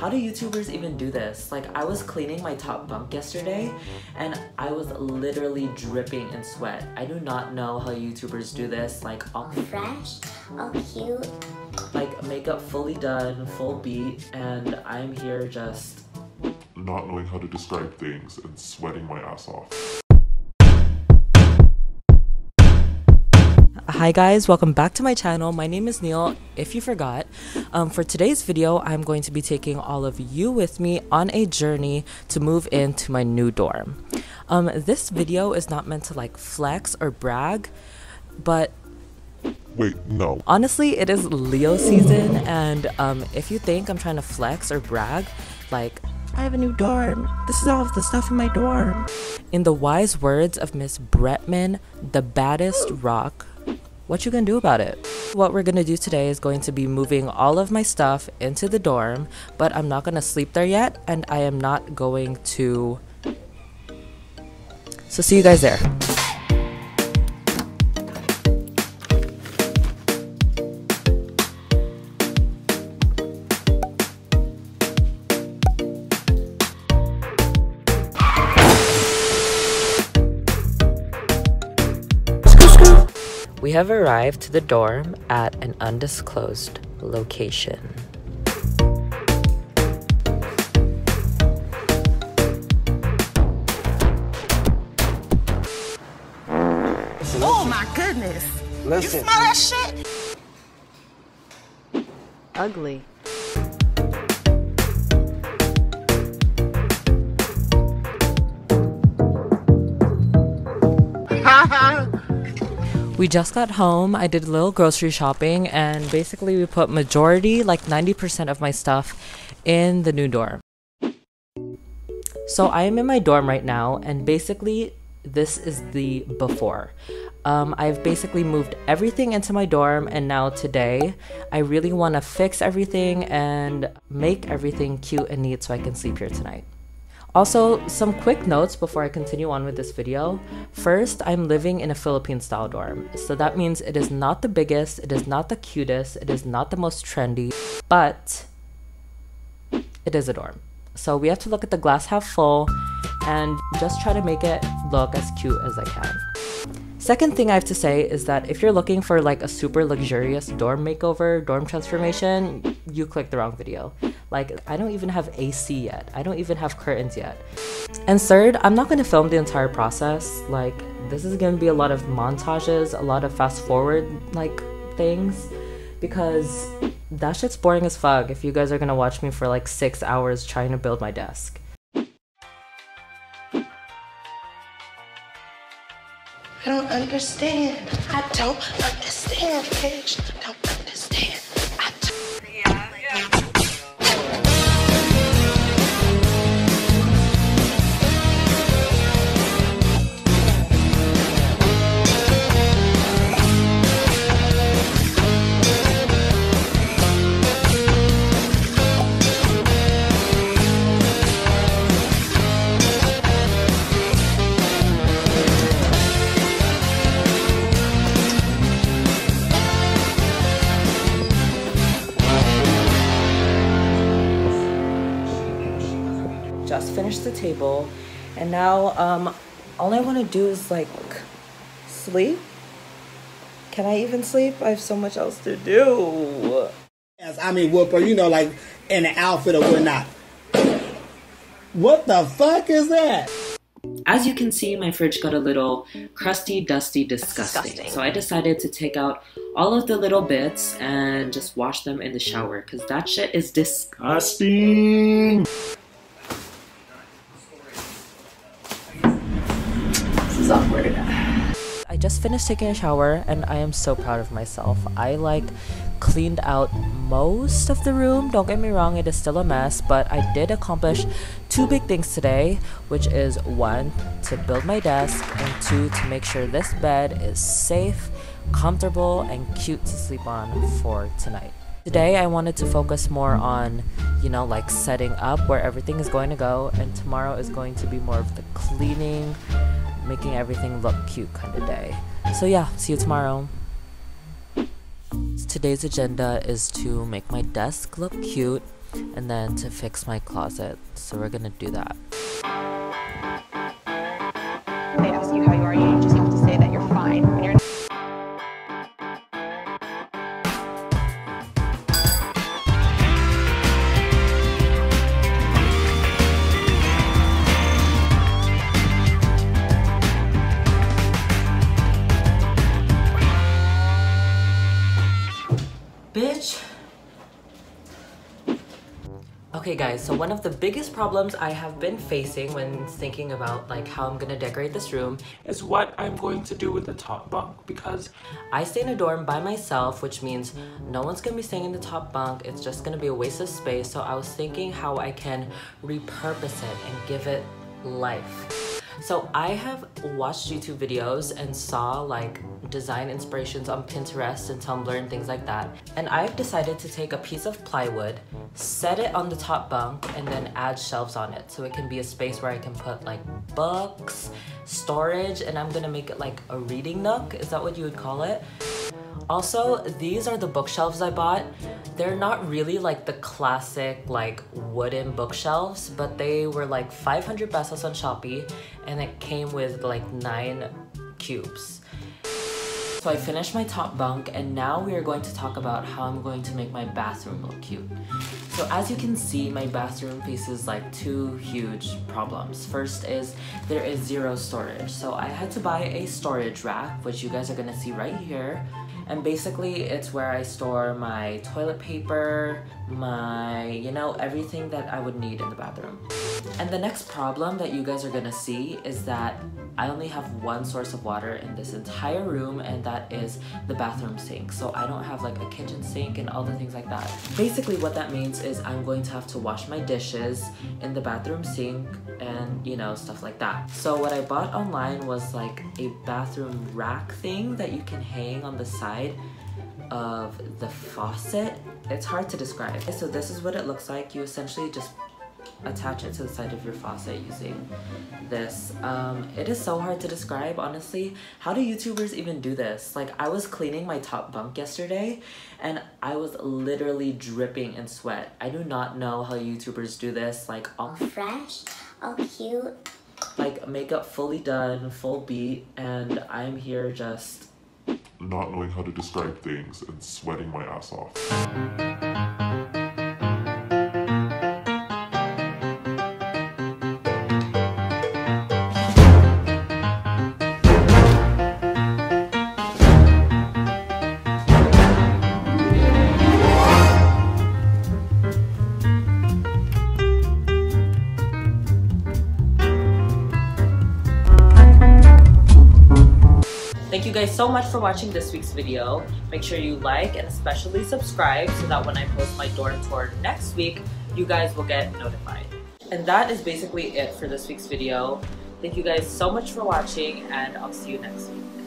how do YouTubers even do this? Like, I was cleaning my top bunk yesterday and I was literally dripping in sweat. I do not know how YouTubers do this. Like, all fresh, all cute. Like, makeup fully done, full beat, and I'm here just not knowing how to describe things and sweating my ass off. Hi guys, welcome back to my channel. My name is Neil, if you forgot. For today's video, I'm going to be taking all of you with me on a journey to move into my new dorm. This video is not meant to like flex or brag, but wait, no. Honestly, it is Leo season, and if you think I'm trying to flex or brag, like, I have a new dorm. This is all of the stuff in my dorm. In the wise words of Miss Bretman, the baddest rock, what you gonna do about it? What we're gonna do today is going to be moving all of my stuff into the dorm, but I'm not gonna sleep there yet, and I am not going to... So see you guys there. We have arrived to the dorm at an undisclosed location. Oh my goodness! Listen. You smell that shit? Ugly. We just got home, I did a little grocery shopping, and basically we put majority, like 90% of my stuff in the new dorm. So I am in my dorm right now, and basically this is the before. I've basically moved everything into my dorm, and now today I really want to fix everything and make everything cute and neat so I can sleep here tonight. Also, some quick notes before I continue on with this video. First, I'm living in a Philippine style dorm. So that means it is not the biggest, it is not the cutest, it is not the most trendy, but it is a dorm. So we have to look at the glass half full and just try to make it look as cute as I can. Second thing I have to say is that if you're looking for like a super luxurious dorm makeover, dorm transformation, you clicked the wrong video. Like, I don't even have AC yet. I don't even have curtains yet. And third, I'm not going to film the entire process. Like, this is going to be a lot of montages, a lot of fast forward like things, because that shit's boring as fuck if you guys are going to watch me for like 6 hours trying to build my desk. I don't understand. I don't understand, bitch. I don't understand. Just finished the table, and now all I want to do is like sleep. Can I even sleep? I have so much else to do. Yes, I mean whooper, you know, like in an outfit or whatnot. What the fuck is that? As you can see, my fridge got a little crusty, dusty, disgusting. So I decided to take out all of the little bits and just wash them in the shower, because that shit is disgusting. I just finished taking a shower and I am so proud of myself. I like cleaned out most of the room. Don't get me wrong, it is still a mess, but I did accomplish two big things today, which is one, to build my desk, and two, to make sure this bed is safe, comfortable, and cute to sleep on for tonight. Today I wanted to focus more on, you know, like setting up where everything is going to go, and tomorrow is going to be more of the cleaning, making everything look cute kind of day. So yeah, see you tomorrow. Today's agenda is to make my desk look cute. and then to fix my closet. So we're gonna do that. They ask you how you are, you just have to say that you're fine. When you're Bitch. Okay guys, so one of the biggest problems I have been facing when thinking about like how I'm gonna decorate this room is what I'm going to do with the top bunk, because I stay in a dorm by myself, which means no one's gonna be staying in the top bunk. It's just gonna be a waste of space. So I was thinking how I can repurpose it and give it life. So I have watched YouTube videos and saw like design inspirations on Pinterest and Tumblr and things like that. And I've decided to take a piece of plywood, set it on the top bunk, and then add shelves on it. So it can be a space where I can put like books, storage, and I'm gonna make it like a reading nook. Is that what you would call it? Also, these are the bookshelves I bought. They're not really like the classic like wooden bookshelves, but they were like 500 pesos on Shopee, and it came with like 9 cubes. So I finished my top bunk, and now we are going to talk about how I'm going to make my bathroom look cute. So as you can see, my bathroom faces like 2 huge problems. First is there is 0 storage. So I had to buy a storage rack, which you guys are gonna see right here. And basically it's where I store my toilet paper, my, you know, everything that I would need in the bathroom. And the next problem that you guys are gonna see is that I only have one source of water in this entire room, and that is the bathroom sink. So I don't have like a kitchen sink and all the things like that. Basically what that means is I'm going to have to wash my dishes in the bathroom sink and, you know, stuff like that. So what I bought online was like a bathroom rack thing that you can hang on the side of the faucet. It's hard to describe. So this is what it looks like. You essentially just attach it to the side of your faucet using this. It is so hard to describe, honestly. How do YouTubers even do this? Like, I was cleaning my top bunk yesterday and I was literally dripping in sweat. I do not know how YouTubers do this. Like, all Fresh, all cute. like makeup fully done, full beat, and I'm here just Not knowing how to describe things and sweating my ass off. Thank you guys so much for watching this week's video. Make sure you like and especially subscribe so that when I post my dorm tour next week, you guys will get notified. And that is basically it for this week's video. Thank you guys so much for watching, and I'll see you next week.